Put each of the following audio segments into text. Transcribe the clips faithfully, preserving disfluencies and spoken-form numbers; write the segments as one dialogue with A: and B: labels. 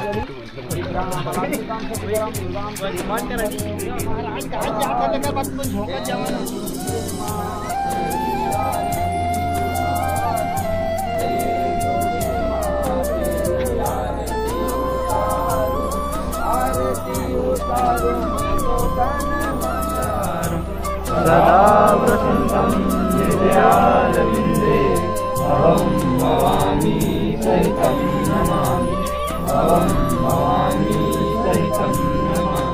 A: सदा वसन्तं हृदयारविन्दे अहं भवामी सहितं नमामि अहं भवामी सहितं नमामि।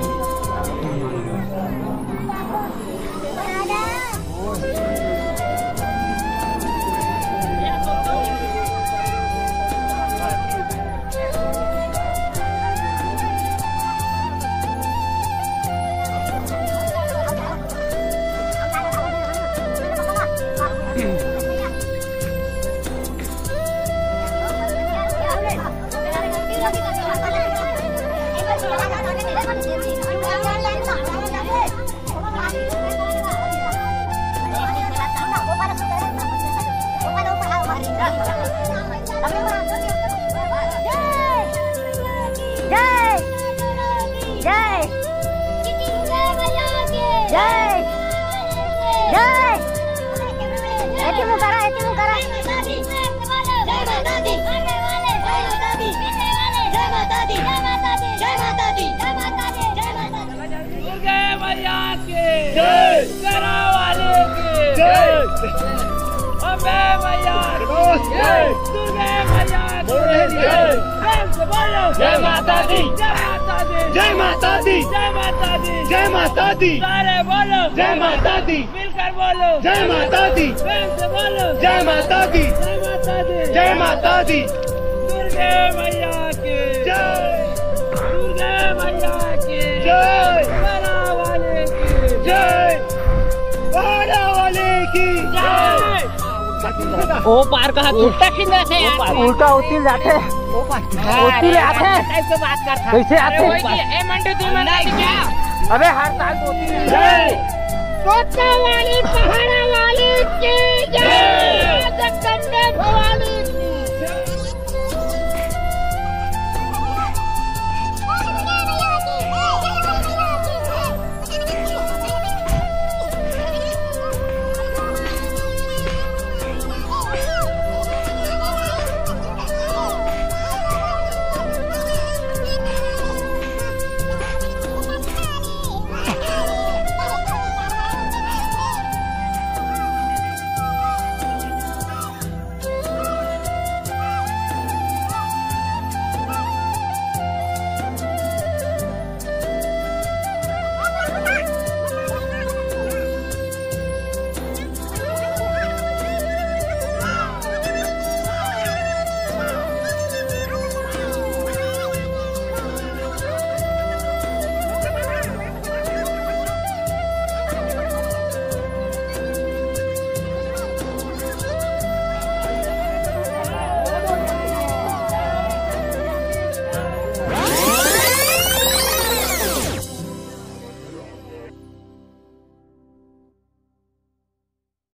B: जय माता दी, जय माता दी, जय माता दी, जय माता दी, सारे बोलो जय माता दी, मिलकर बोलो जय माता दी, प्रेम से बोलो जय माता दी, जय माता दी, जय माता दी। दुर्गे मैया की जय, दुर्गे मैया की जय, बड़ा वाले की जय, बड़ा वाले की जय।
C: ओ पार का उल्टा किधर से
A: उल्टा होती जाते होती आते
C: कैसे बात करता
A: कैसे आते
C: ए मंडू तू मना क्या
A: अबे हर साल होती है।
B: जय
C: कोटा वाली पहाड़ा वाली की जय, जगदम्बे भवानी